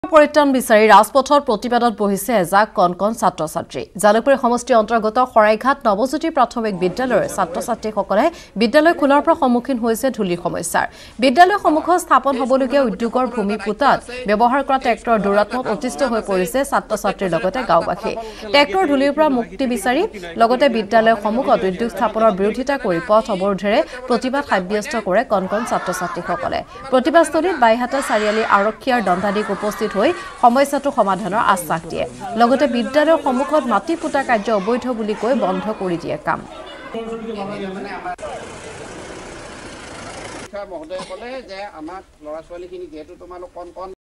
পৰিত্ৰাণ বিচাৰি ৰাজপথত প্ৰতিবাদত বহিছে এজাক কণ ছাত্ৰ-ছাত্ৰী। জালুকবাৰী সমষ্টিৰ অন্তৰ্গত শৰাইঘাট নৱজ্যোতি প্ৰাথমিক বিদ্যালয়ৰ ছাত্ৰ-ছাত্ৰীসকলে বিদ্যালয় খোলাৰ পৰা সন্মুখীন হৈছে ধূলিৰ সমস্যাৰ। বিদ্যালয় সন্মুখত স্থাপন হ'বলগীয়া উদ্যোগৰ ভূমি পুতাত ব্যৱহাৰ কৰা ট্ৰেক্টৰ দুৰাত্মত অতিষ্ঠ হৈ পৰিছে ছাত্ৰ-ছাত্ৰীৰ লগতে গাঁওবাসী। ট্ৰেক্টৰ ধূলিৰ পৰা মুক্তি বিচাৰি লগতে বিদ্যালয়ৰ সন্মুখত উদ্যোগ স্থাপনৰ বিৰোধিতা কৰি পথ অৱৰোধেৰে প্ৰতিবাদ সাব্যস্ত কৰে কণ ছাত্ৰ-ছাত্ৰীসকলে। প্ৰতিবাদস্থলীত বাইহাটা চাৰিআলি আৰক্ষীৰ দণ্ডাধীশ উপস্থিত হৈ সমস্যাটো সমাধানৰ আশ্বাস দিয়ে। লগতে বিদ্যালয়ৰ সন্মুখত মাটি পুতা কাৰ্য অবৈধ বুলি কৈ বন্ধ কৰি দিয়ে কাম। মহোদয়ে ক'লে যে আমাক ল'ৰা ছোৱালীখিনি যেহেতু তোমালোক কণ